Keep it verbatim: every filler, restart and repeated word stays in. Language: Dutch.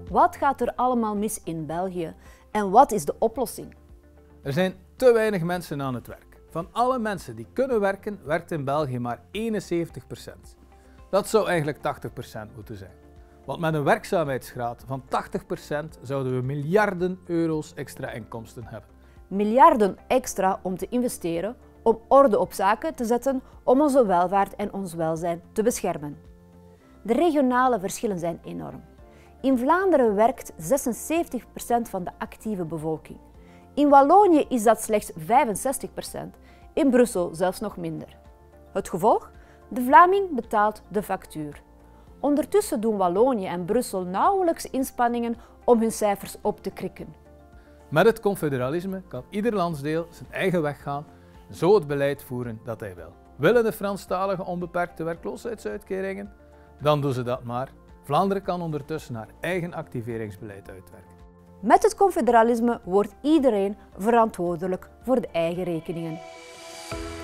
Wat gaat er allemaal mis in België en wat is de oplossing? Er zijn te weinig mensen aan het werk. Van alle mensen die kunnen werken, werkt in België maar eenenzeventig procent. Dat zou eigenlijk tachtig procent moeten zijn. Want met een werkzaamheidsgraad van tachtig procent zouden we miljarden euro's extra inkomsten hebben. Miljarden extra om te investeren, om orde op zaken te zetten, om onze welvaart en ons welzijn te beschermen. De regionale verschillen zijn enorm. In Vlaanderen werkt zesenzeventig procent van de actieve bevolking. In Wallonië is dat slechts vijfenzestig procent, in Brussel zelfs nog minder. Het gevolg? De Vlaming betaalt de factuur. Ondertussen doen Wallonië en Brussel nauwelijks inspanningen om hun cijfers op te krikken. Met het confederalisme kan ieder landsdeel zijn eigen weg gaan en zo het beleid voeren dat hij wil. Willen de Franstaligen onbeperkte werkloosheidsuitkeringen? Dan doen ze dat maar. Vlaanderen kan ondertussen haar eigen activeringsbeleid uitwerken. Met het confederalisme wordt iedereen verantwoordelijk voor de eigen rekeningen.